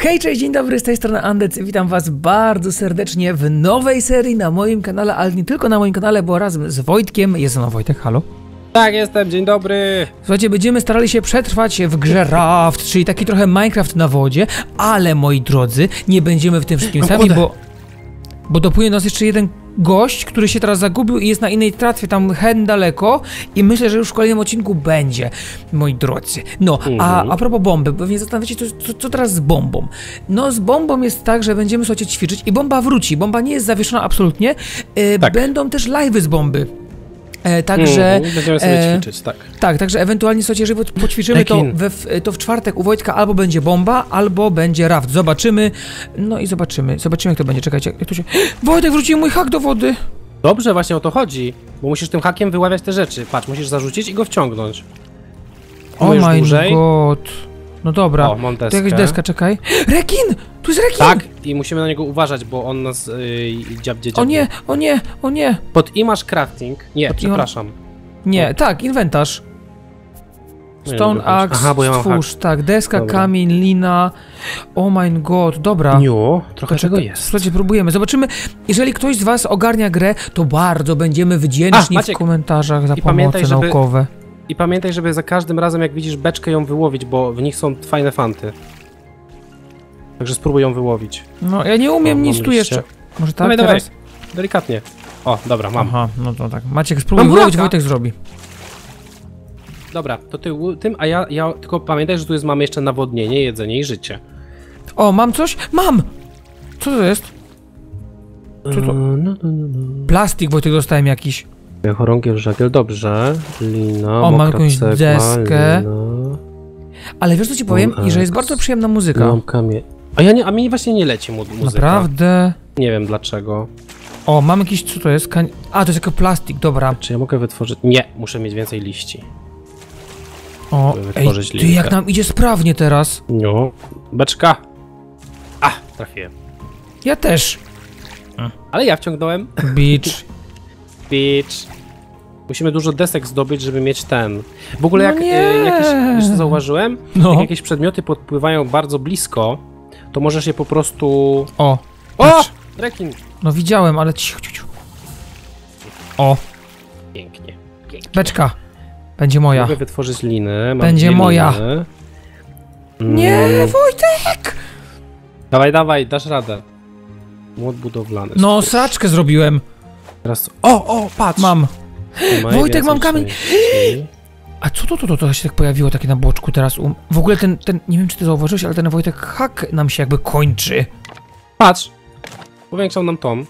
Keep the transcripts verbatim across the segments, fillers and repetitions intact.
Hej, cześć, dzień dobry, z tej strony Andec. Witam was bardzo serdecznie w nowej serii na moim kanale, ale nie tylko na moim kanale, bo razem z Wojtkiem, jest no Wojtek, halo? Tak, jestem, dzień dobry. Słuchajcie, będziemy starali się przetrwać w grze Raft, czyli taki trochę Minecraft na wodzie, ale moi drodzy, nie będziemy w tym wszystkim sami, bo... Bo dopłynie nas jeszcze jeden gość, który się teraz zagubił i jest na innej tratwie, tam hen daleko i myślę, że już w kolejnym odcinku będzie, moi drodzy. No, a, Mhm. a propos bomby, pewnie zastanawiacie, co, co, co teraz z bombą? No, z bombą jest tak, że będziemy, słuchajcie, ćwiczyć i bomba wróci. Bomba nie jest zawieszona absolutnie. E, Tak. Będą też live'y z bomby. E, także... Mhm, będziemy sobie e, ćwiczyć, tak. Tak, także ewentualnie, słuchajcie, jeżeli poćwiczymy to, we, w- to w czwartek u Wojtka albo będzie bomba, albo będzie raft. Zobaczymy. No i zobaczymy. Zobaczymy, jak to będzie. Czekajcie, jak to się... Wojtek, wrócił mój hak do wody! Dobrze, właśnie o to chodzi, bo musisz tym hakiem wyławiać te rzeczy. Patrz, musisz zarzucić i go wciągnąć. O Możesz my dłużej. god. No dobra. O, mam To deskę. jakaś deska, czekaj. Rekin! Tu jest rekin! Tak, i musimy na niego uważać, bo on nas yy, dziabdzie, dziabdzie. O nie, o nie, o nie. Pod i masz crafting. Nie, Pod i przepraszam. Nie, O. tak, inwentarz. Nie, Stone dobra, axe, aha, bo ja mam stwórz, tak, deska, Dobra. kamień, lina. Oh my god, dobra. Niu, trochę czego Poczekaj, jest. Słuchajcie, próbujemy. Zobaczymy. Jeżeli ktoś z was ogarnia grę, to bardzo będziemy wdzięczni A, w Maciek, komentarzach za i pomoce pamiętaj, żeby- naukowe. I pamiętaj, żeby za każdym razem, jak widzisz beczkę, ją wyłowić, bo w nich są fajne fanty. Także spróbuj ją wyłowić. No, ja nie umiem O, nic mam tu liście. jeszcze. Może tak Dawaj, dawaj. teraz? Delikatnie. O, dobra, mam. Aha, no to tak. Maciek, spróbuj Mam wyłowić, buraka. Wojtek zrobi. Dobra, to ty ł- tym, a ja, ja tylko pamiętaj, że tu jest, mamy jeszcze nawodnienie, jedzenie i życie. O, mam coś? Mam! Co to jest? Co to? No, no, no, no. Plastik, Wojtek, dostałem jakiś. Chorągiew, żagiel, dobrze. Lina, O, mam mokra jakąś cegła, deskę. Lina, Ale wiesz, co ci powiem? Mam I że jest aks. bardzo przyjemna muzyka. mam kamie... A ja nie, a mi właśnie nie leci mu muzyka. Naprawdę? Nie wiem dlaczego. O, mam jakiś, co to jest? Kan... A, to jest jako plastik, dobra. Czy ja mogę wytworzyć... Nie, muszę mieć więcej liści. O, Żeby ej, wytworzyć ty, linkę. jak nam idzie sprawnie teraz. No, beczka. A, trafiłem. Ja też. Ale ja wciągnąłem. Beach. Bitch. Musimy dużo desek zdobyć, żeby mieć ten. W ogóle No jak nie. e, jakieś, wiesz co zauważyłem? No. Jak jakieś przedmioty podpływają bardzo blisko, to możesz je po prostu... O, O! patrz. Rekin! No widziałem, ale cicho, cicho, cicho. O, Pięknie. Pięknie. beczka. Będzie moja. Mogę wytworzyć liny. Mam Będzie dwie moja. Liny. Nie, Mm, Wojtek! Dawaj, dawaj, dasz radę. Młot budowlany. No, sraczkę zrobiłem. Teraz... O, o, patrz! Mam. Trzymaj, Wojtek, mam więcej kamień. części. A co to, to, to, to się tak pojawiło takie na boczku teraz? Um... W ogóle ten, ten, nie wiem czy ty zauważyłeś, ale ten Wojtek hak nam się jakby kończy. Patrz! Powiększał nam tom.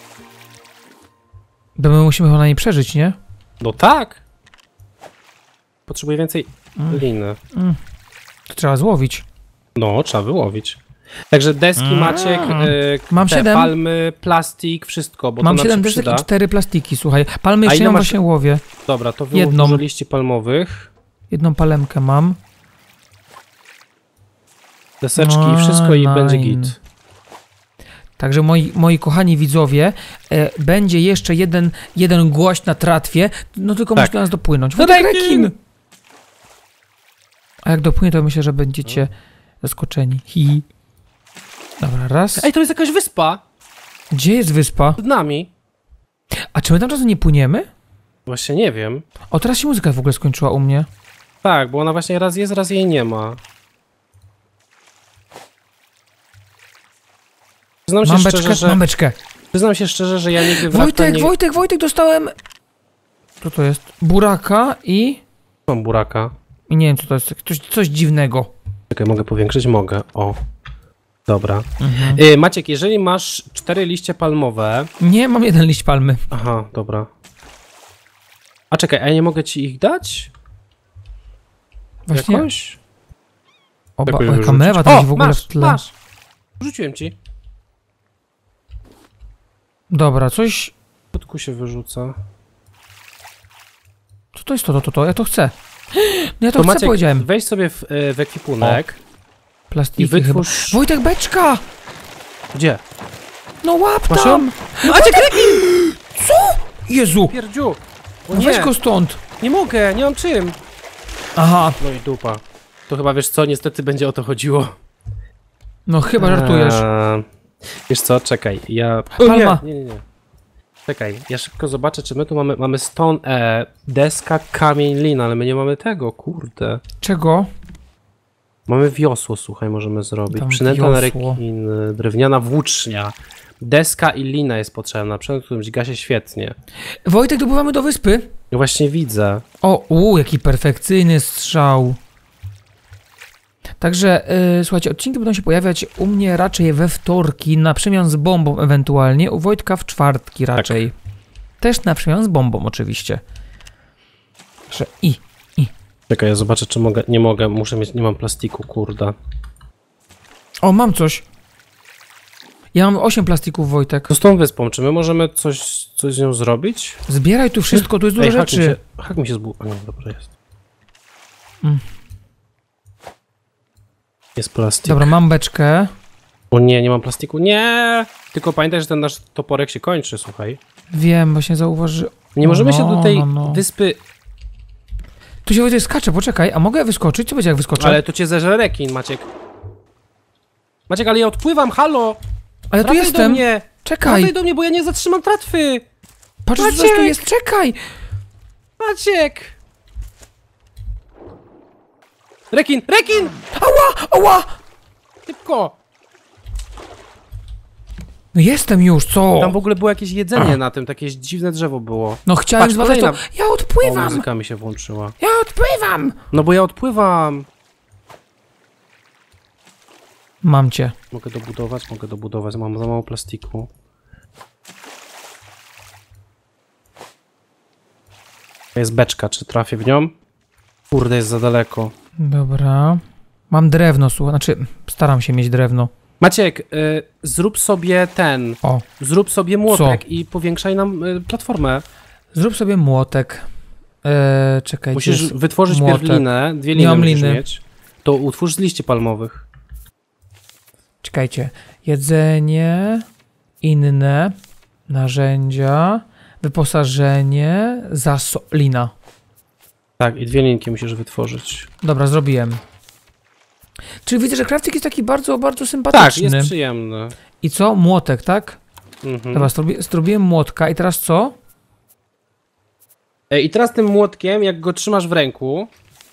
Bo my musimy chyba na niej przeżyć, nie? No tak! Potrzebuję więcej Mm. liny. To trzeba złowić. No, trzeba wyłowić. Także deski, Mm. Maciek, y, Mam te siedem. palmy, plastik, wszystko, bo Mam to nam siedem się desek przyda. i cztery plastiki, słuchaj. Palmy A jeszcze ile nie mam, masz- właśnie łowię. Dobra, to wyłóż Jedną. dużo liści palmowych, Jedną palemkę mam. deseczki No, i wszystko i nine. będzie git. Także moi, moi kochani widzowie, e, będzie jeszcze jeden, jeden gość na tratwie, no tylko Tak. musi do nas dopłynąć. No Wojtek, rekin! rekin! A jak dopłynie, to myślę, że będziecie zaskoczeni. Hi. Dobra, raz. Ej, to jest jakaś wyspa! Gdzie jest wyspa? Przed nami. A czy my tam czasem nie płyniemy? Właśnie nie wiem. O, teraz się muzyka w ogóle skończyła u mnie. Tak, bo ona właśnie raz jest, raz jej nie ma. Przyznam się Mam szczerze, beczkę, że... mam beczkę. Przyznam się szczerze, że ja nigdy w Rafta Wojtek, nie... Wojtek, Wojtek, dostałem... Co to jest? Buraka i... Mam buraka. I nie wiem, co to jest. Coś, coś dziwnego. Czekaj, mogę powiększyć? Mogę. O. Dobra. Mhm. Y, Maciek, jeżeli masz cztery liście palmowe... Nie, mam jeden liść palmy. Aha, dobra. A czekaj, a ja nie mogę ci ich dać? Właśnie. Jakoś? Oba, Jakoś o, jaka wyrzucić? mewa tam O, się w ogóle masz, w tle. masz. Rzuciłem ci. Dobra, coś... W środku się wyrzuca. Co to jest to, to, to, to? Ja to chcę. No ja to, To chcę, Maciek, powiedziałem. weź sobie w, y, w ekwipunek Plastiki i wytwórz... chyba. Wojtek, beczka! Gdzie? No łap Masz tam! ją? Maciek, rekin! Jezu! Pierdziu! O No nie, weź go stąd! nie mogę, nie mam czym. Aha. No i dupa. To chyba wiesz co, niestety będzie o to chodziło. No chyba żartujesz. Eee, wiesz co, czekaj, ja... Palma. Nie, nie, nie. Czekaj, ja szybko zobaczę, czy my tu mamy, mamy stone, e, deska, kamień, lina, ale my nie mamy tego, kurde. Czego? Mamy wiosło, słuchaj, możemy zrobić. Tam Przynęta na wiosło. rekin, drewniana włócznia, deska i lina jest potrzebna, przynęta, którym dźga się świetnie. Wojtek, dopływamy do wyspy. Ja właśnie widzę. O, u, jaki perfekcyjny strzał. Także, yy, słuchajcie, odcinki będą się pojawiać u mnie raczej we wtorki, na przemian z bombą ewentualnie, u Wojtka w czwartki raczej. Tak. Też na przemian z bombą oczywiście. Także i, i. Czekaj, ja zobaczę, czy mogę, nie mogę, muszę mieć, nie mam plastiku, kurde. O, mam coś. Ja mam osiem plastików, Wojtek. Co z tą wyspą, czy my możemy coś, coś z nią zrobić? Zbieraj tu wszystko, tu jest dużo Ej, hak mi rzeczy. się, hak mi się zbu... A nie, dobra, jest. Mm. Jest plastik. Dobra, mam beczkę. O nie, nie mam plastiku. Nie! Tylko pamiętaj, że ten nasz toporek się kończy, słuchaj. Wiem, właśnie zauważy... Nie możemy no, się do tej no, no. wyspy... Tu się Wojtek skacze, poczekaj, a mogę wyskoczyć? Co będzie jak wyskoczę? Ale to cię zeżre rekin, Maciek. Maciek, ale ja odpływam, halo! Ale tu Wracaj jestem. do mnie! Czekaj. Wracaj do mnie, bo ja nie zatrzymam tratwy! Patrz, Maciek! co tu jest, czekaj! Maciek! Rekin! Rekin! Ała, ała! Szybko! No jestem już, co? Tam w ogóle było jakieś jedzenie na tym, takie dziwne drzewo było. No chciałem Patrz, zbadać to. kolejna- Ja O, odpływam! muzyka mi się włączyła. Ja odpływam! No bo ja odpływam! Mam cię. Mogę dobudować, mogę dobudować, mam za mało plastiku. To jest beczka, czy trafię w nią? Kurde, jest za daleko. Dobra. Mam drewno, słuchaj, znaczy staram się mieć drewno. Maciek, y, zrób sobie ten, O, zrób sobie młotek Co? i powiększaj nam y, platformę. zrób sobie młotek. Eee, czekaj, gdzie Musisz jest wytworzyć młotek? pierw linę, dwie Nie liny mam musisz liny. mieć. To utwórz z liści palmowych. Czekajcie. Jedzenie, inne, narzędzia, wyposażenie, zasolina. Tak, i dwie linki musisz wytworzyć. Dobra, zrobiłem. Czyli widzę, że crafting jest taki bardzo, bardzo Tak, sympatyczny. jest przyjemny. I co? Młotek, tak? Mhm. Dobra, zrobi, zrobiłem młotka i teraz co? E, I teraz tym młotkiem, jak go trzymasz w ręku,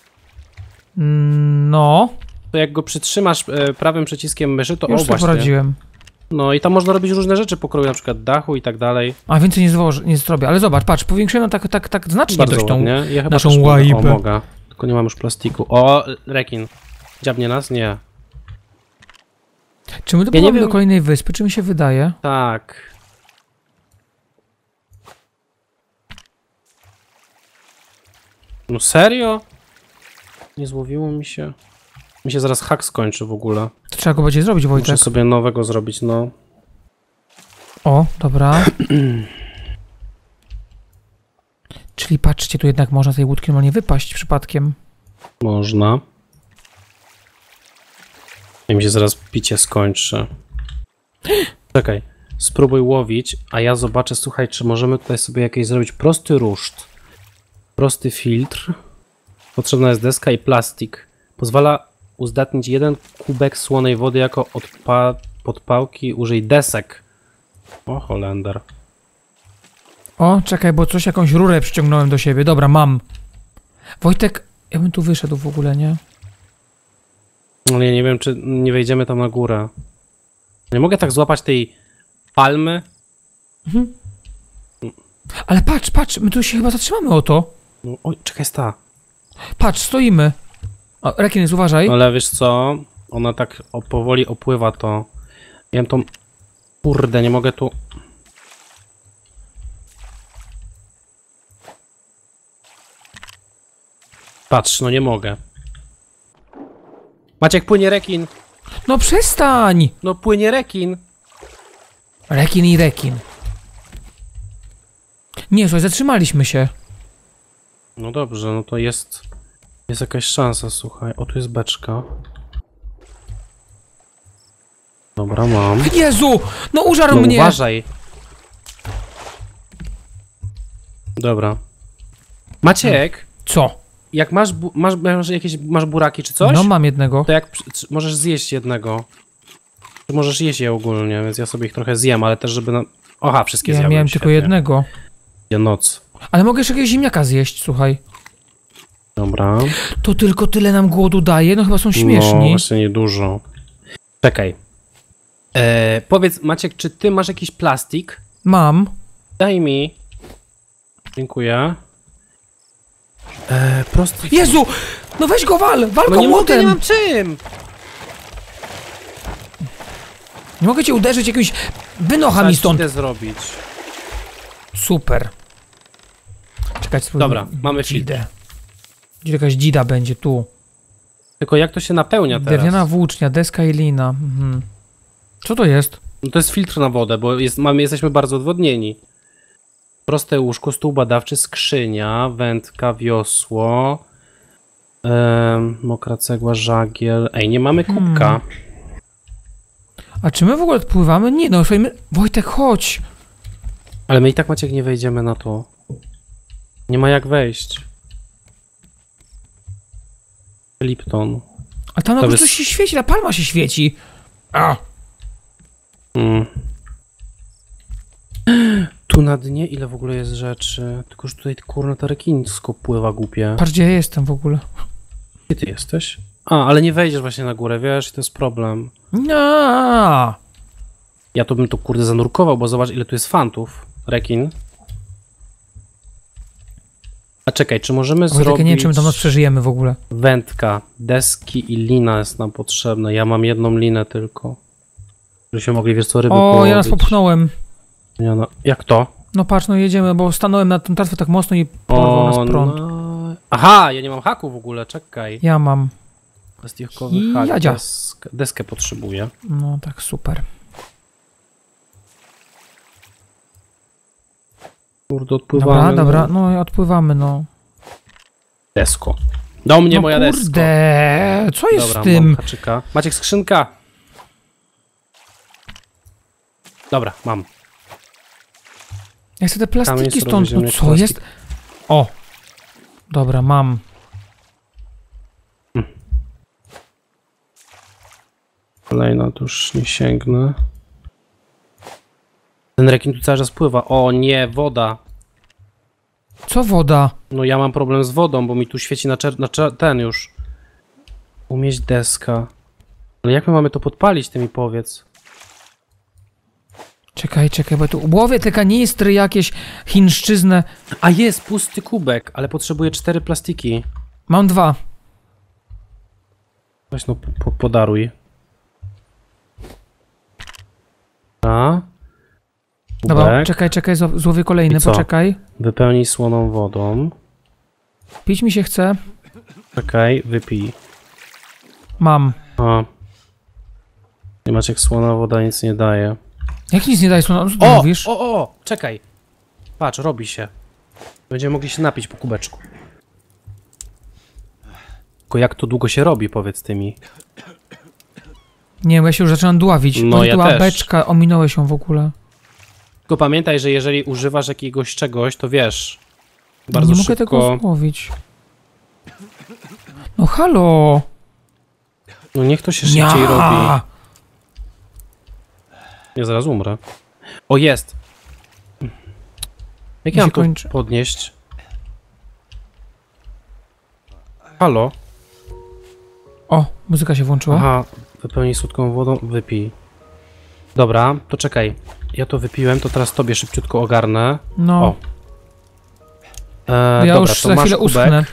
Mm, No, to jak go przytrzymasz e, prawym przyciskiem myszy, to już o to właśnie. poradziłem. No i tam można robić różne rzeczy pokroju, na przykład dachu i tak dalej. A więcej nie, zwoż, nie zrobię, ale zobacz, patrz, powiększyłem tak, tak, tak znacznie Bardzo dość tą... ładnie. Ja chyba naszą też mogę. O, łajbę. mogę. Tylko nie mam już plastiku. O, rekin. Dziabnie nas? Nie. Czy my Ja dopływamy nie do wiem- kolejnej wyspy, czy mi się wydaje? Tak. No serio? Nie złowiło mi się. Mi się zaraz hak skończy w ogóle. To trzeba go będzie zrobić, Muszę Wojtek. sobie nowego zrobić, no. O, dobra. Czyli patrzcie, tu jednak można tej łódki normalnie wypaść przypadkiem. Można. I mi się zaraz picie skończy. Czekaj. Spróbuj łowić, a ja zobaczę, słuchaj, czy możemy tutaj sobie jakieś zrobić prosty ruszt. Prosty filtr. Potrzebna jest deska i plastik. Pozwala uzdatnić jeden kubek słonej wody jako odpa podpałki. Użyj desek. O, Holender. O, czekaj, bo coś, jakąś rurę przyciągnąłem do siebie. Dobra, mam. Wojtek, ja bym tu wyszedł w ogóle, nie? Ale ja nie wiem, czy nie wejdziemy tam na górę. Nie mogę tak złapać tej palmy? Ale patrz, patrz, my tu się chyba zatrzymamy o to. No, oj, czekaj, sta. Patrz, stoimy. O, Rekines, uważaj. Ale wiesz co? Ona tak o, powoli opływa to. Ja wiem tą... Kurde, nie mogę tu... Patrz, no nie mogę. Maciek, płynie rekin. No przestań! No płynie rekin. Rekin i rekin. Nie, słuchaj, zatrzymaliśmy się. No dobrze, no to jest... Jest jakaś szansa, słuchaj. O, tu jest beczka. Dobra, mam. Jezu! No użarł No mnie! uważaj. Dobra. Maciek, Co? jak masz, bu masz, masz jakieś masz buraki czy coś? No mam jednego. To jak przy- czy- możesz zjeść jednego. Ty możesz jeść je ogólnie, więc ja sobie ich trochę zjem, ale też żeby na... Oha, wszystkie Ja zjadłem. miałem świetnie. tylko jednego. Ja noc. Ale mogę jeszcze jakiegoś ziemniaka zjeść, słuchaj. Dobra. To tylko tyle nam głodu daje? No chyba są No śmieszni. właśnie niedużo. Czekaj. E, powiedz, Maciek, czy ty masz jakiś plastik? Mam. Daj mi. Dziękuję. E, prosty... Jezu! No weź go wal! Wal No go nie mogę, młotem! nie mam czym! Nie mogę cię uderzyć jakimś... Wynocha mi Zaraz stąd! idę zrobić. Super. Czekaj, spróbuj. Dobra, mamy filtr. Dzidę. Gdzie jakaś dzida będzie? Tu. Tylko jak to się napełnia teraz? Drewniana włócznia, deska i lina. Mhm. Co to jest? No to jest filtr na wodę, bo jest, mamy, jesteśmy bardzo odwodnieni. Proste łóżko, stół badawczy, skrzynia, wędka, wiosło, em, mokra cegła, żagiel. Ej, nie mamy kubka. Hmm. A czy my w ogóle odpływamy? Nie, no słuchaj, my... Wojtek, chodź! Ale my i tak, Maciek, nie wejdziemy na to. Nie ma jak wejść. Lipton. A tam na To górze jest- coś się świeci, ta palma się świeci. A! Mm. Tu na dnie ile w ogóle jest rzeczy? Tylko, że tutaj kurna to rekinsko pływa głupie. Patrz, gdzie ja jestem w ogóle. Gdzie ty jesteś? A, ale nie wejdziesz właśnie na górę, wiesz, i to jest problem. No. Ja to bym to kurde zanurkował, bo zobacz ile tu jest fantów. Rekin. A czekaj, czy możemy Wojtek, zrobić... ja nie wiem, czy my tam nas przeżyjemy w ogóle. Wędka, deski i lina jest nam potrzebna. Ja mam jedną linę tylko. Żebyśmy mogli, wiesz co, ryby O, połowić. ja nas popchnąłem. Nie, no. Jak to? No patrz, no jedziemy, bo stanąłem na tym tartwie tak mocno i porwał nas prąd. no... Aha, ja nie mam haku w ogóle, czekaj. Ja mam. Plastikowy I hak, jadzia. deskę, deskę potrzebuję. No tak, super. Kurde, odpływamy. Dobra, no. dobra, no i odpływamy, no. Desko. Do mnie No moja desko. kurde, co jest Dobra, z tym? mam haczyka. Maciek, skrzynka. Dobra, mam. Ja chcę te plastiki Kamień, stąd, surowy no ziemniak, co plastik. jest? O! Dobra, mam. Kolejna, to już nie sięgnę. Ten rekin tu cały czas pływa. O nie, woda. Co woda? No ja mam problem z wodą, bo mi tu świeci na, czer na czer ten już. Umieść deska. Ale jak my mamy to podpalić, ty mi powiedz. Czekaj, czekaj, bo tu łowię te kanistry jakieś chińszczyznę. A jest, pusty kubek, ale potrzebuję cztery plastiki. Mam dwa. Weź no, po podaruj. A? Dobra, Kubek. czekaj, czekaj, zł- złowię kolejny, I co? poczekaj. Wypełnij słoną wodą. Pić mi się chce. Czekaj, wypij. Mam. A. Nie macie jak słona woda nic nie daje. Jak nic nie daje słona, co ty O! mówisz? O, o! Czekaj. Patrz, robi się. Będziemy mogli się napić po kubeczku. Tylko jak to długo się robi, powiedz ty mi. Nie, bo ja się już zaczynam dławić. No, Bo ja tu była też. beczka, ominąłeś ją w ogóle. Tylko pamiętaj, że jeżeli używasz jakiegoś czegoś, to wiesz. Bardzo nie szybko... mogę tego złowić. No halo! No niech to się szybciej Ja! robi. Ja zaraz umrę. O, jest! Jak Mi ja się mam to kończy. podnieść? Halo? O, muzyka się włączyła. Aha, wypełnij słodką wodą, wypij. Dobra, to czekaj. Ja to wypiłem, to teraz tobie szybciutko ogarnę. No, O. E, ja dobra, już to za masz chwilę kubek. uschnę.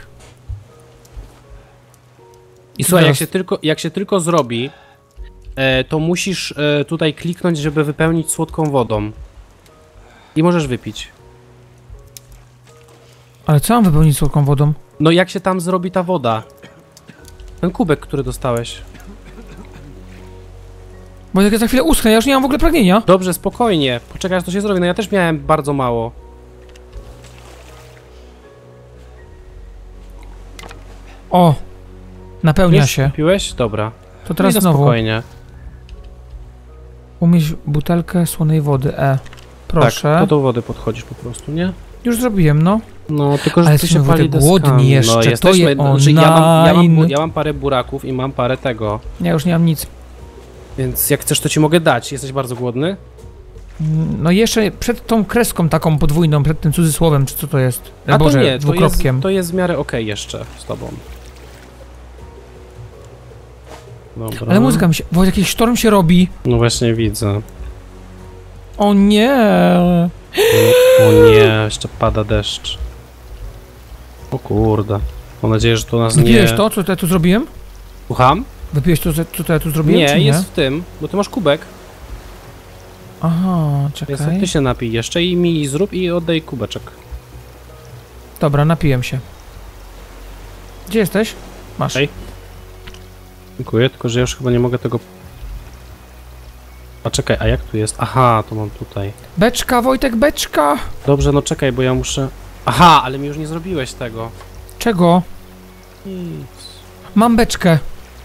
I słuchaj, jak Teraz. się tylko, jak się tylko zrobi, e, to musisz e, tutaj kliknąć, żeby wypełnić słodką wodą. I możesz wypić. Ale co mam wypełnić słodką wodą? No jak się tam zrobi ta woda? Ten kubek, który dostałeś. Bo jak ja za chwilę uschnę, ja już nie mam w ogóle pragnienia. Dobrze, spokojnie. Poczekaj, aż to się zrobi. No ja też miałem bardzo mało. O! Napełnia Już się. Piłeś? Dobra. To teraz I na znowu. spokojnie. Umieść butelkę słonej wody E. Proszę. Tak, to do wody podchodzisz po prostu, nie? Już zrobiłem, no. No, tylko że Ale tu się jesteśmy pali Wojtek głodni deskami. jeszcze, No, to jesteśmy, je znaczy, ja, mam, ja, mam, online. ja mam parę buraków i mam parę tego. Ja już nie mam nic. Więc jak chcesz, to ci mogę dać. Jesteś bardzo głodny? No jeszcze przed tą kreską taką podwójną, przed tym cudzysłowem, czy co to jest? A Boże, to nie, to jest, dwukropkiem. to jest w miarę okej jeszcze z tobą. Dobra. Ale muzyka mi się... Wojtek, jakiś sztorm się robi. No właśnie widzę. O nie! O nie, jeszcze pada deszcz. O kurde. Mam nadzieję, że to nas nie... Wypiłeś to, co ja tu zrobiłem? Słucham? Wypiłeś to, co co ja tu zrobiłem, Nie, czy nie? jest w tym, bo ty masz kubek. Aha, Więc czekaj. ty się napij jeszcze i mi zrób i oddaj kubeczek. Dobra, napiłem się. Gdzie jesteś? Masz. Ej. Dziękuję, tylko że ja już chyba nie mogę tego... A czekaj, a jak tu jest? Aha, to mam tutaj. Beczka, Wojtek, beczka! Dobrze, no czekaj, bo ja muszę... Aha, ale mi już nie zrobiłeś tego. Czego? Nic. Mam beczkę.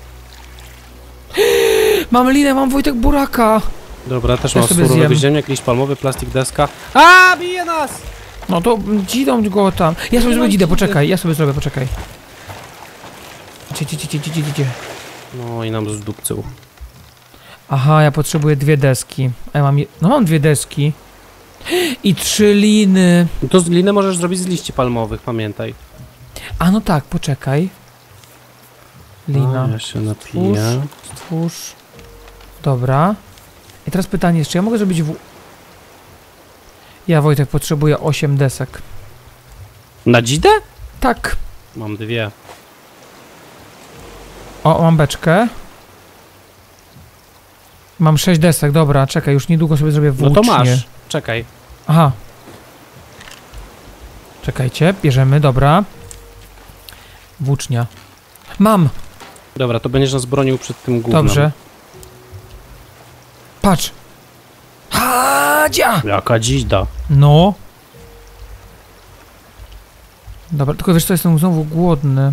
Mam linę, mam, Wojtek, buraka. Dobra, też Ja mam sobie surowy zjem. ziemniak, jakiś palmowy, plastik, deska. A, bije nas! No to dzidą go tam. Ja sobie Nie zrobię mam dzidę, dzidy. poczekaj, ja sobie zrobię, poczekaj. Gdzie, gdzie, gdzie, gdzie, gdzie, gdzie? No i nam zdupcył. Aha, ja potrzebuję dwie deski. A ja mam... Je... No mam dwie deski. I trzy liny. No to z linę możesz zrobić z liści palmowych, pamiętaj. A no tak, poczekaj. Lina. A, ja się napiję. Stwórz. Dobra. I teraz pytanie jeszcze, ja mogę zrobić w... Ja, Wojtek, potrzebuję osiem desek. Na dzidę? Tak. Mam dwie. O, mam beczkę. Mam sześć desek, dobra, czekaj, już niedługo sobie zrobię włócznie. No to masz. Czekaj. Aha. Czekajcie, bierzemy, dobra. Włócznia. Mam! Dobra, to będziesz nas bronił przed tym gównem. Dobrze. Patrz! Hadzia! Jaka dzida. No. Dobra, tylko wiesz co, jestem znowu głodny.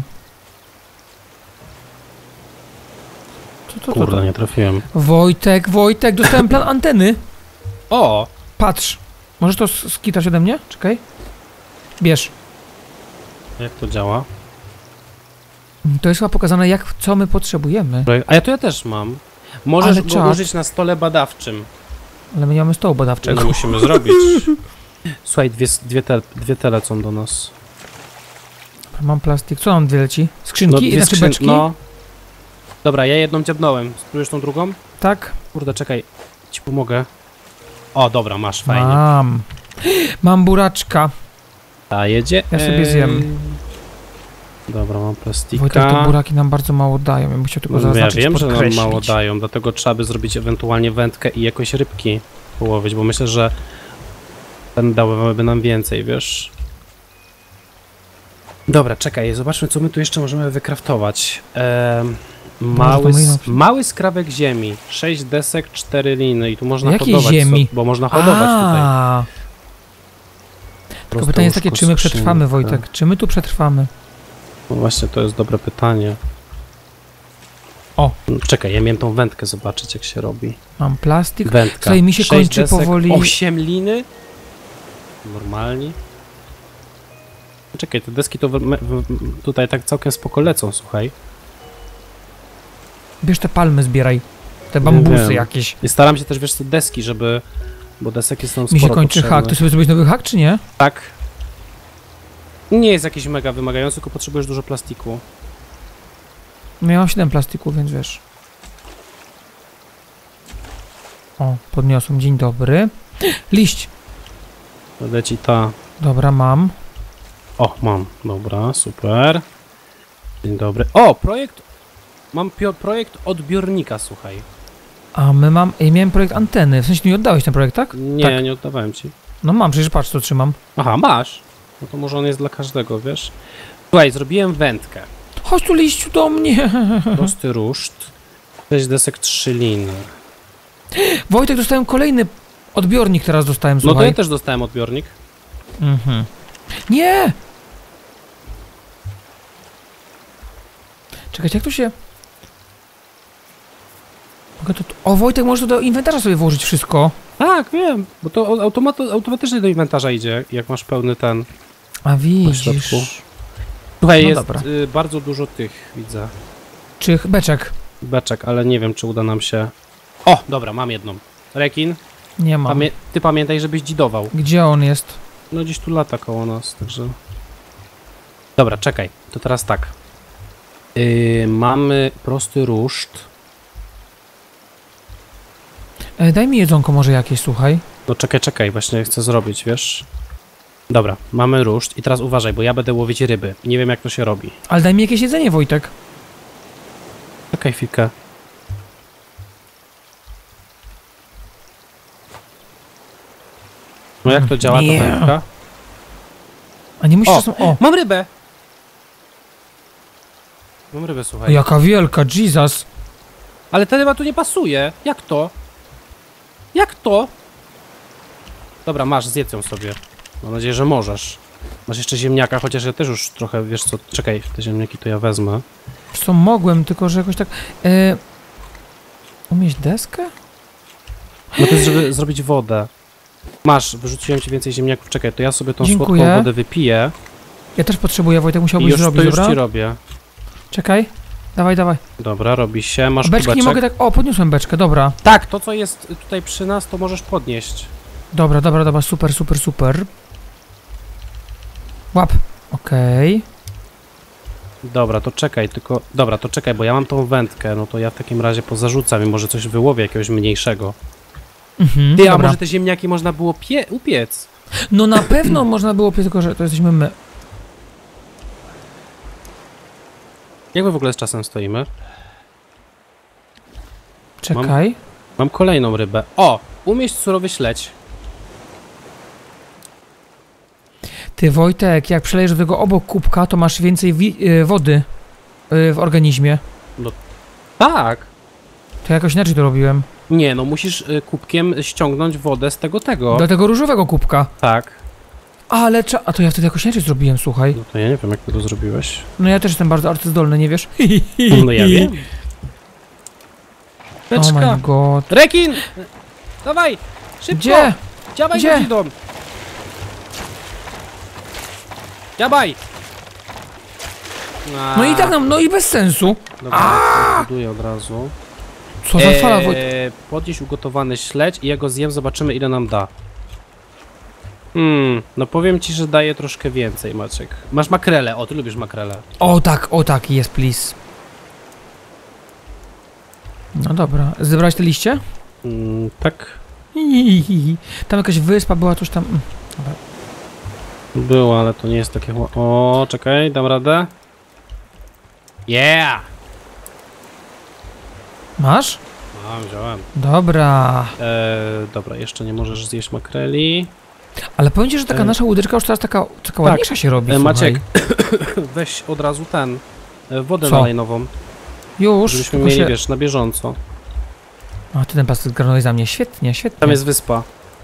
Co to, to, Kurde, to? nie trafiłem. Wojtek, Wojtek, dostałem plan anteny. O! Patrz. Możesz to sk- skitać ode mnie? Czekaj. Bierz. Jak to działa? To jest chyba pokazane, jak, co my potrzebujemy. A ja to ja też mam. Możesz Ale go czad. użyć na stole badawczym. Ale my nie mamy stołu badawczego. No musimy zrobić. Słuchaj, dwie, dwie, te, dwie te lecą do nas. Mam plastik. Co nam dwie leci? Skrzynki? dwie Znaczy skrzyn- beczki? No. Dobra, ja jedną dziabnąłem. Spróbujesz tą drugą? Tak? Kurde, czekaj. Ci pomogę. O, dobra, masz, fajnie. Mam. Mam buraczka. A jedzie. Ja sobie Eee, zjem. Dobra, mam plastika. Wojtek, te buraki nam bardzo mało dają. Ja bym chciał tylko No, ja zaznaczyć, wiem, że nam podkreślić. mało dają, dlatego trzeba by zrobić ewentualnie wędkę i jakoś rybki połowić, bo myślę, że ten dałyby nam więcej, wiesz. Dobra, czekaj, zobaczmy, co my tu jeszcze możemy wykraftować. Ehm, mały, to s- mały skrawek ziemi, sześć desek, cztery liny i tu można Jakiej hodować, ziemi? So, bo można hodować tutaj. A, Tylko Prosto pytanie jest takie, łóżko, czy my przetrwamy, skrzynka. Wojtek? Czy my tu przetrwamy? No właśnie, to jest dobre pytanie. O. Czekaj, ja miałem tą wędkę zobaczyć, jak się robi. Mam plastik. Wędka. Słuchaj, mi się sześć kończy desek, powoli... osiem liny? Normalni? Czekaj, te deski to w, w, tutaj tak całkiem spoko lecą, słuchaj. Bierz te palmy, zbieraj. Te bambusy wiem. jakieś. I staram się też, wiesz co, deski, żeby... Bo desek jest nam Mi się sporo kończy potrzebne. hak. Ty sobie zrobić nowy hak, czy nie? Tak. Nie jest jakiś mega wymagający, tylko potrzebujesz dużo plastiku. No ja mam siedem plastików, więc wiesz. O, podniosłem. Dzień dobry. Liść. Leci ta... Dobra, mam. O, mam. Dobra, super. Dzień dobry. O, projekt... Mam pio- projekt odbiornika, słuchaj. A my mam... Ja miałem projekt anteny. W sensie tu nie oddałeś ten projekt, tak? Nie, Tak. nie oddawałem ci. No mam, przecież patrz, co trzymam. Aha, masz. No to może on jest dla każdego, wiesz? Słuchaj, zrobiłem wędkę. Chodź tu, liściu, do mnie. Prosty ruszt. sześć desek, trzy liny. Wojtek, dostałem kolejny odbiornik teraz dostałem, No słuchaj. to ja też dostałem odbiornik. Mhm. Nie! Czekajcie, jak to się... Mogę to... O, Wojtek, możesz to do inwentarza sobie włożyć wszystko. Tak, wiem. Bo to automat automatycznie do inwentarza idzie, jak masz pełny ten. A widzisz... środku. Słuchaj, No jest dobra. y, bardzo dużo tych, widzę. Czy beczek? Beczek, ale nie wiem, czy uda nam się... O, dobra, mam jedną. Rekin, Nie mam. pamię ty pamiętaj, żebyś dzidował. Gdzie on jest? No gdzieś tu lata koło nas, także... Dobra, czekaj, to teraz tak. Yy, mamy prosty ruszt. E, daj mi jedzonko może jakieś, słuchaj. No czekaj, czekaj, właśnie chcę zrobić, wiesz? Dobra, mamy ruszt i teraz uważaj, bo ja będę łowić ryby. Nie wiem jak to się robi. Ale daj mi jakieś jedzenie, Wojtek. Czekaj chwilkę. No jak to działa Nie. ta wędka? A nie musisz... O, czasem- o. mam rybę! Mam rybę, słuchaj. Jaka wielka, Jesus. Ale ta ryba tu nie pasuje. Jak to? Jak to? Dobra, masz, zjedz ją sobie. Mam nadzieję, że możesz. Masz jeszcze ziemniaka, chociaż ja też już trochę, wiesz co, czekaj, te ziemniaki to ja wezmę. Co mogłem, tylko że jakoś tak... E... Umieść deskę? No to jest, żeby zrobić wodę. Masz, wyrzuciłem ci więcej ziemniaków, czekaj, to ja sobie tą Dziękuję. słodką wodę wypiję. Ja też potrzebuję, Wojtek, I musiałbyś już, zrobić, to już dobra? ci robię. Czekaj. Dawaj, dawaj. Dobra, robi się, masz A beczki kubeczek. nie mogę tak... O, podniosłem beczkę, dobra. Tak, to co jest tutaj przy nas, to możesz podnieść. Dobra, dobra, dobra, super, super, super. Łap. Okej. Dobra, to czekaj, tylko... Dobra, to czekaj, bo ja mam tą wędkę, no to ja w takim razie pozarzucam i może coś wyłowię jakiegoś mniejszego. Mhm, Ty, a dobra. może te ziemniaki można było pie upiec? No na pewno można było, tylko że to jesteśmy my. Jak my w ogóle z czasem stoimy? Czekaj. Mam kolejną rybę. O! Umieść surowy śledź. Ty, Wojtek, jak przelejesz do tego obok kubka, to masz więcej wi- y, wody y, w organizmie. Tak! To jakoś inaczej to robiłem. Nie, no musisz y, kubkiem ściągnąć wodę z tego tego. Do tego różowego kubka. Tak. Ale cza- A to ja wtedy jakoś inaczej zrobiłem, słuchaj. No to ja nie wiem, jak ty to zrobiłeś. No ja też jestem bardzo arcyzdolny, nie wiesz? No ja wiem. Oh my Beczka! god. Rekin! Dawaj! Szybko! Gdzie? Dziabaj Gdzie? do dom! Dziabaj! No i tak nam, no i bez sensu. Dobra, buduję od razu. Co za fala, Wojtek. Eee, podnieś ugotowany śledź i ja go zjem, zobaczymy ile nam da. Hmm, no powiem ci, że daje troszkę więcej, Maciek. Masz makrele, o, ty lubisz makrele. O tak, o tak, jest, please. No dobra, zebrałeś te liście? Hmm, tak. Tam jakaś wyspa była, coś tam... Dobra. Było, ale to nie jest takie... chła- O, czekaj, dam radę. Yeah! Masz? No, wziąłem. Dobra. Eee, dobra, jeszcze nie możesz zjeść makreli. Ale powiem ci, że taka E. nasza łódeczka już teraz taka, taka ładniejsza się robi, E, słuchaj. Maciek, weź od razu ten, e, wodę Co? nalej nową, Już, żebyśmy tylko mieli, się... wiesz, na bieżąco. A, ty ten plastik zgarnąłeś za mnie, świetnie, świetnie. Tam jest wyspa.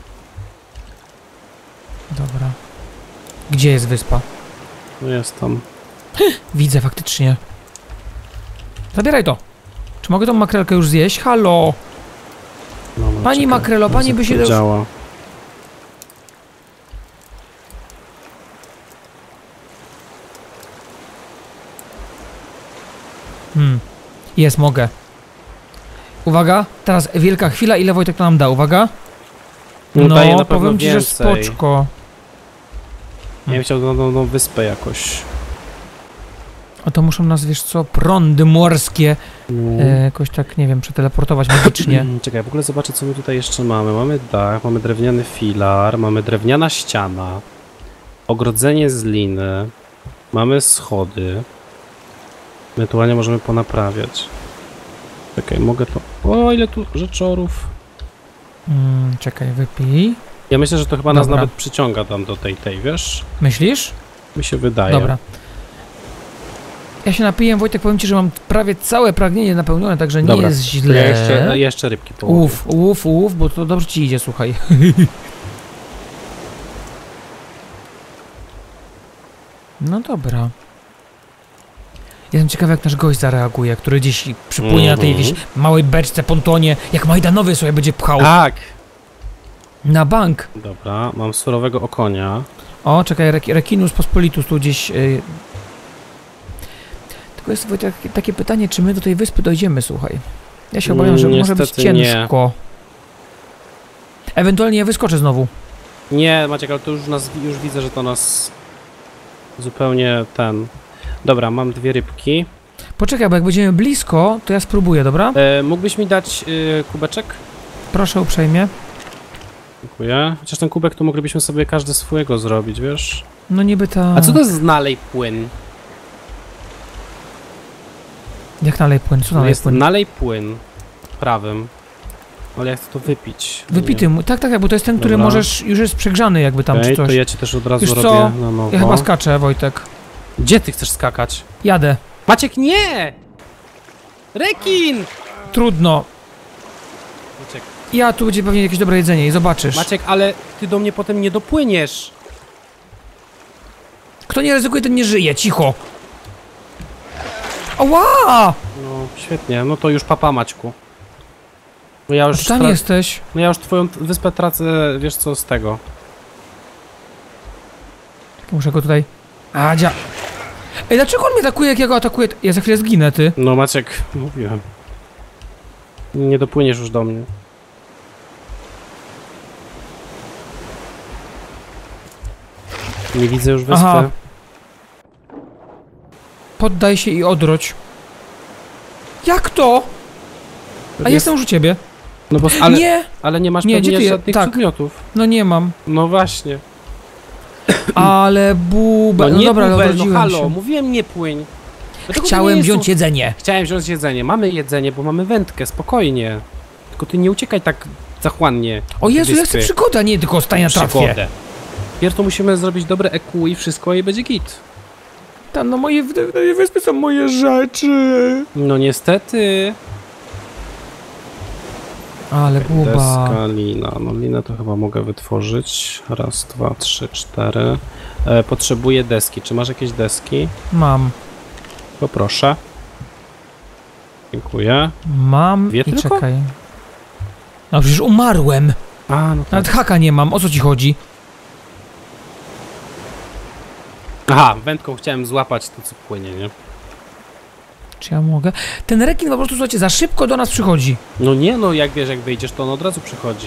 Dobra. Gdzie jest wyspa? No jest tam. Widzę, faktycznie. Zabieraj to. Czy mogę tą makrelkę już zjeść? Halo! No, no, Pani czekaj, makrelo, teraz pani jak by się to też- działa. Hmm. Jest, mogę. Uwaga, teraz wielka chwila, ile Wojtek to nam da, uwaga. No, No, daje na pewno powiem ci, że więcej. spoczko. Ja bym chciał tą, tą, tą wyspę jakoś. A to muszą nas, wiesz co, prądy morskie No. e, jakoś tak, nie wiem, przeteleportować magicznie. Czekaj, w ogóle zobaczę, co my tutaj jeszcze mamy. Mamy dach, mamy drewniany filar, mamy drewniana ściana, ogrodzenie z liny, mamy schody. Ewentualnie możemy ponaprawiać. Czekaj, mogę to... O, ile tu rzeczorów. Mm, czekaj, wypij. Ja myślę, że to chyba nas Dobra. nawet przyciąga tam do tej, tej, wiesz? Myślisz? Mi się wydaje. Dobra. Ja się napiję, Wojtek, powiem ci, że mam prawie całe pragnienie napełnione, także nie Dobra, jest to źle. ja jeszcze, jeszcze rybki połowię. Uf, uf, uf, bo to dobrze ci idzie, słuchaj. No dobra. Jestem ciekawy, jak nasz gość zareaguje, który gdzieś przypłynie na tej Mhm. jakiejś małej beczce, pontonie, jak Majdanowy sobie będzie pchał Tak! na bank. Dobra, mam surowego okonia. O, czekaj, rek Rekinus Pospolitus tu gdzieś... Yy... Tylko jest Wojtek, takie pytanie, czy my do tej wyspy dojdziemy, słuchaj. Ja się obawiam, że Mm, może być niestety nie. ciężko. Ewentualnie ja wyskoczę znowu. Nie, Maciek, ale to już nas, już widzę, że to nas zupełnie ten... Dobra, mam dwie rybki. Poczekaj, bo jak będziemy blisko, to ja spróbuję, dobra? E, mógłbyś mi dać y, kubeczek? Proszę uprzejmie. Dziękuję. Chociaż ten kubek to moglibyśmy sobie każdy swojego zrobić, wiesz? No niby ta... A co to jest nalej płyn? Jak nalej płyn? Co To nalej jest płyn? nalej płyn prawym. Ale ja chcę to wypić. Wypity mu. Tak, tak, bo to jest ten, który Dobra. możesz... Już jest przegrzany jakby tam, Okej, czy coś. to ja ci też od razu Wiesz robię co? na nowo. Ja chyba skaczę, Wojtek. Gdzie ty chcesz skakać? Jadę. Maciek, nie! Rekin! Trudno. Maciek, Ja tu będzie pewnie jakieś dobre jedzenie i zobaczysz. Maciek, ale ty do mnie potem nie dopłyniesz. Kto nie ryzykuje, ten nie żyje. Cicho. Ała! No, świetnie. No to już papa, Maćku. Bo ja A już... ty tam tra- jesteś. No ja już twoją t- wyspę tracę, wiesz co, z tego. Muszę go tutaj... A, dzia... Ej, dlaczego on mnie atakuje, jak ja go atakuję? Ja za chwilę zginę, ty. No Maciek, mówiłem. Nie dopłyniesz już do mnie. Nie widzę już wyspy. Aha. Poddaj się i odrodź. Jak to? A Jest- jestem już u ciebie. No bo, ale, Nie! ale nie masz Nie, gdzie pewnie ty je- żadnych tak. przedmiotów. No nie mam. No właśnie. Ale buba. No No, nie dobra, ale bubel, no odrodziłem halo, się. mówiłem nie płyń. Dlaczego ty Chciałem nie wziąć jesu- jedzenie. Chciałem wziąć jedzenie. Mamy jedzenie, bo mamy wędkę, spokojnie. Tylko ty nie uciekaj tak zachłannie. O Jezu, ja wyspy. chcę przygoda, nie tylko stań na trafie. Przygodę. Pierw to musimy zrobić dobre E Q i wszystko i będzie git. Tam na moje, na moje wyspy są moje rzeczy. No niestety. Ale buba. Deska, lina. No linę to chyba mogę wytworzyć. Raz, dwa, trzy, cztery. E, potrzebuję deski. Czy masz jakieś deski? Mam. Poproszę. Dziękuję. Mam Dwie i tylko? czekaj. No przecież umarłem. A, no tak. Nawet haka nie mam. O co ci chodzi? Aha, wędką chciałem złapać to, co płynie, nie? Czy ja mogę? Ten rekin po prostu, słuchajcie, za szybko do nas przychodzi. No nie, no jak wiesz, jak wyjdziesz, to on od razu przychodzi.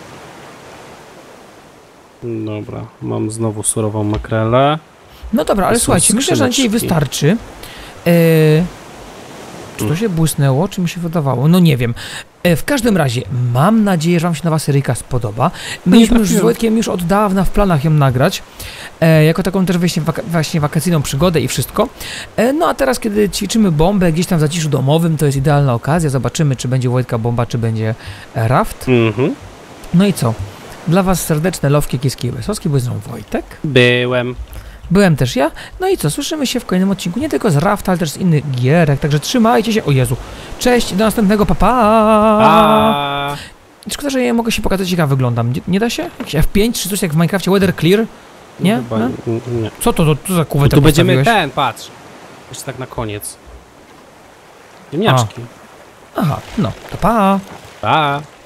Dobra, mam znowu surową makrelę. No dobra, ale To są słuchajcie, myślę, że na dzisiaj skrzyneczki. wystarczy. Eee, czy to się błysnęło, czy mi się wydawało? No nie wiem. E, w każdym razie, mam nadzieję, że wam się nowa seryjka spodoba. Mieliśmy już z trafiłem. Wojtkiem już od dawna w planach ją nagrać. E, jako taką też właśnie, waka właśnie wakacyjną przygodę i wszystko. E, no a teraz, kiedy ćwiczymy bombę gdzieś tam w zaciszu domowym, to jest idealna okazja. Zobaczymy, czy będzie Wojtka bomba, czy będzie e, raft. Mhm. No i co? Dla was serdeczne lowki Kieski i Łysowski, był z nią Wojtek. Byłem. Byłem też ja. No i co, słyszymy się w kolejnym odcinku, nie tylko z Rafta, ale też z innych gierek, także trzymajcie się. O Jezu. Cześć, do następnego, pa pa! A. Szkoda, że ja mogę się pokazać, jak ja wyglądam. Nie, nie da się? Jakiś F pięć czy coś jak w Minecrafcie, weather clear? Nie? No, chyba No? n- nie. Co to, to, to za No kuwetę tu będziemy postawiłeś? ten, patrz. Jeszcze tak na koniec. Ziemniaczki. Aha, no to pa! Pa.